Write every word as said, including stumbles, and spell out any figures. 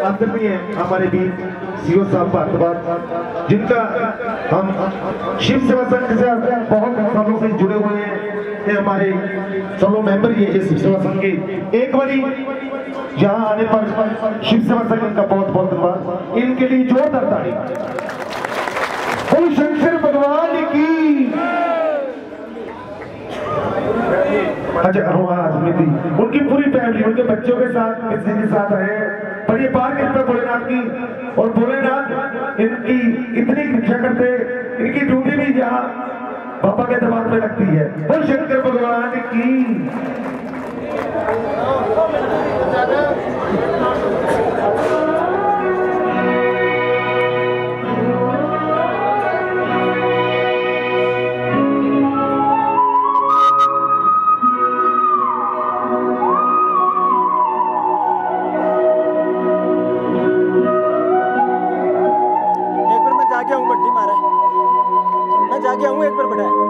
आदरणीय हमारे भी सीओ साहब भारद्वाज, जिनका हम शिव सेवा संघ से बहुत सालों से जुड़े हुए हैं, हमारे सोलो मेंबर ही है शिव सेवा संघ के। एक बारी यहाँ आने पर शिव सेवा संघ इनका बहुत बहुत धन्यवाद, इनके लिए जोरदार ताली। बोल शंकर भगवान की। अच्छा आज थी उनकी पूरी फैमिली उनके बच्चों के साथ किसी के साथ आए, पर ये बात कृपा भोलेनाथ की, और भोलेनाथ इनकी इतनी रक्षा करते, इनकी ड्यूटी भी यहाँ बाबा के दरबार में लगती है। बोल शंकर भगवान की। जाके आऊँ, बड्डी मारा है, मैं जाके आऊँ एक बार बड़ा है।